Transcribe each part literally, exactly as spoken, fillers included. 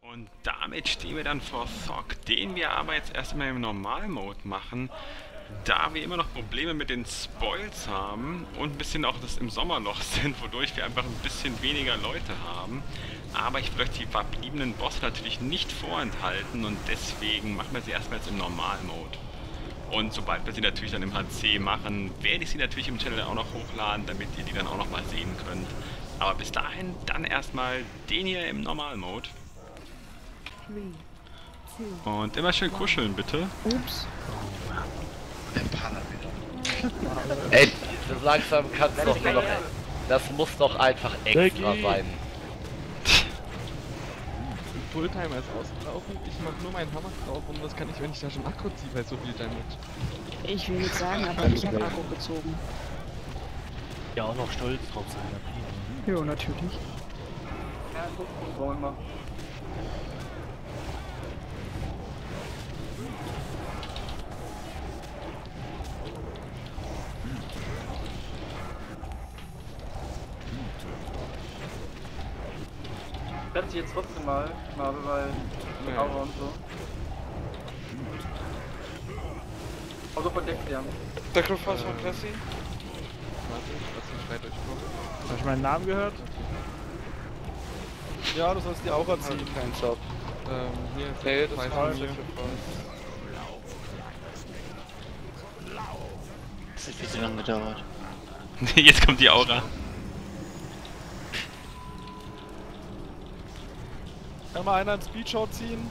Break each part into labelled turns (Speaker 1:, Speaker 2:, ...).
Speaker 1: Und damit stehen wir dann vor Thok, den wir aber jetzt erstmal im Normal-Mode machen, da wir immer noch Probleme mit den Spoils haben und ein bisschen auch das im Sommerloch sind, wodurch wir einfach ein bisschen weniger Leute haben. Aber ich will euch die verbliebenen Bosse natürlich nicht vorenthalten und deswegen machen wir sie erstmal jetzt im Normal-Mode. Und sobald wir sie natürlich dann im H C machen, werde ich sie natürlich im Channel auch noch hochladen, damit ihr die dann auch noch mal sehen könnt. Aber bis dahin dann erstmal den hier im Normal-Mode. Und immer schön kuscheln, bitte.
Speaker 2: Ups.
Speaker 3: Der Panner wieder.
Speaker 4: Ey, das langsam kann's doch nur noch. Das muss doch einfach extra sein.
Speaker 2: Fulltimer ist ausgelaufen, ich mach nur meinen Hammer drauf und was kann ich, wenn ich da schon Akku ziehe bei so viel Damage?
Speaker 5: Ich will nicht sagen, aber ich habe Akku gezogen.
Speaker 6: Ja, auch noch stolz drauf sein.
Speaker 5: Ja, natürlich.
Speaker 7: Ja, guck, wollen wir. Ich werde jetzt trotzdem mal, Marvel, weil mit
Speaker 2: Ja.
Speaker 7: Aura und so. Also verdeckt werden.
Speaker 3: Sacrifice von Cassie?
Speaker 2: Warte, lass mich schreit euch vor.
Speaker 8: Hast du meinen Namen gehört?
Speaker 3: Ja, du sollst die Aura ziehen. Kein Job.
Speaker 2: Ähm, hier,
Speaker 3: Nee, das
Speaker 2: Weiß
Speaker 3: war
Speaker 2: von mir.
Speaker 3: Sacrifice.
Speaker 6: Das hat viel zu lange gedauert.
Speaker 1: Jetzt kommt die Aura.
Speaker 3: Kann mal einer einen Speedshot ziehen?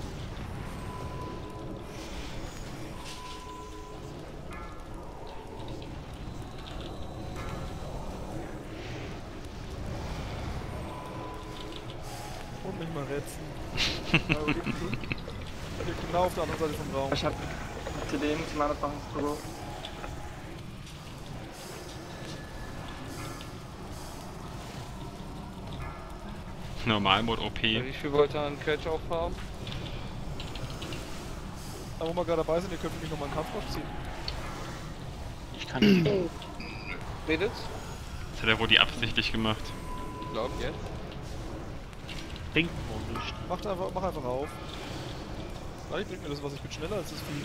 Speaker 3: Und nicht mal retzen. Da liegt genau auf der anderen Seite vom Raum.
Speaker 7: Ich hab C D zu meiner machen ins Büro.
Speaker 1: Normal-Mode O P.
Speaker 3: Wie viel wollt ihr an Catch aufhaben? Da wo wir gerade dabei sind, ihr könnt mich nochmal einen Kampf ziehen.
Speaker 6: Ich kann nicht.
Speaker 3: Redet?
Speaker 1: Das hat er wohl die absichtlich gemacht.
Speaker 2: Ich glaub jetzt.
Speaker 6: Bringt nur nicht.
Speaker 3: Macht einfach, mach einfach auf. Vielleicht bringt mir das was, ich bin schneller als das Vieh.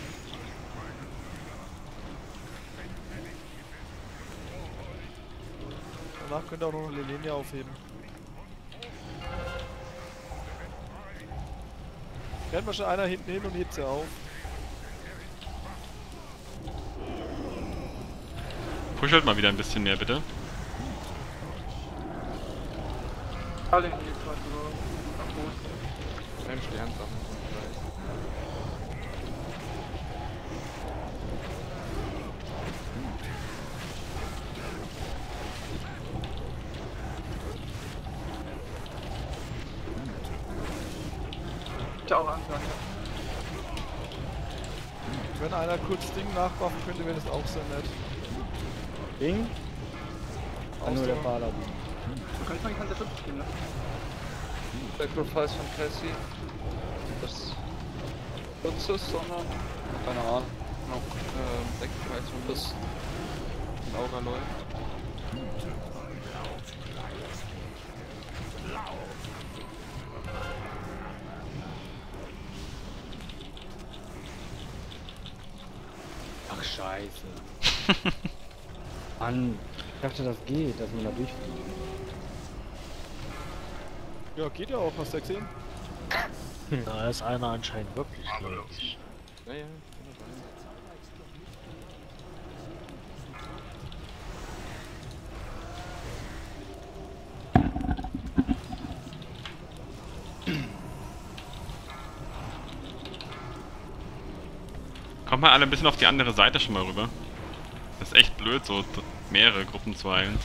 Speaker 3: Danach könnt ihr auch noch eine Linie aufheben. Rennt mal schon einer hinten hin und hebt sie auf.
Speaker 1: Pushelt mal wieder ein bisschen mehr, bitte.
Speaker 7: Alle in die Büro. Akkus.
Speaker 2: Ein Sternsachen und gleich.
Speaker 7: Ich auch anfangen.
Speaker 3: Wenn einer kurz Ding nachbuffen könnte, wäre das auch sehr nett.
Speaker 8: Ding? Ah, nur der
Speaker 3: Ausdauer.
Speaker 8: Paladin.
Speaker 7: Du kannst mal die Kante fünf spielen, ne?
Speaker 3: Sacrifice von Cassie. Das kurzes, sondern keine Ahnung.
Speaker 2: Noch, ähm, Sacrifice von das. Und Aura läuft.
Speaker 8: Ach scheiße. Mann, ich dachte das geht, dass man da durchfliegt.
Speaker 3: Ja, geht ja auch, hast du ja gesehen?
Speaker 6: Da ist einer anscheinend wirklich gläubig.
Speaker 2: Ja, ja, wunderbar.
Speaker 1: Kommt mal alle ein bisschen auf die andere Seite schon mal rüber. Das ist echt blöd, so mehrere Gruppen zu heilen.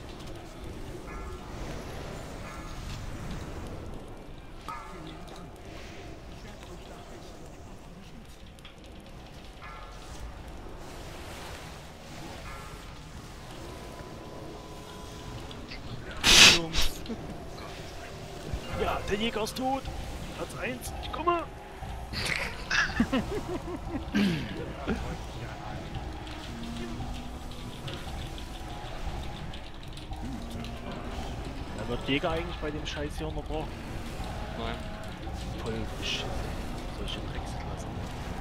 Speaker 3: Jungs.
Speaker 6: Ja, der Jäger ist tot. Platz eins, ich komme. Ja, wird Jäger eigentlich bei dem Scheiß hier unterbrochen?
Speaker 2: Nein.
Speaker 6: voll beschissen. Solche Drecksklassen.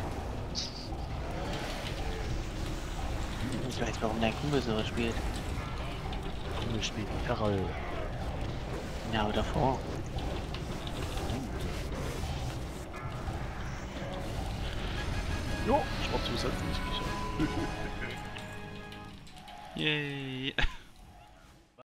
Speaker 9: Ich weiß, warum dein Kumpel so spielt.
Speaker 6: Kumpel spielt Karol.
Speaker 9: Ja, aber davor.
Speaker 6: Jo, ich war zusätzlich nicht.
Speaker 1: Yay.